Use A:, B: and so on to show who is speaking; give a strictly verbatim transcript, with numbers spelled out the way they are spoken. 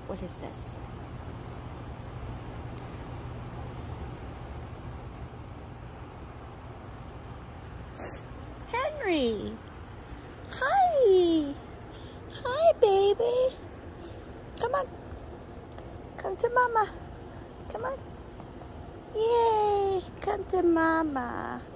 A: What is this? Henry! Hi! Hi, baby! Come on. Come to mama. Come on. Yay! Come to mama.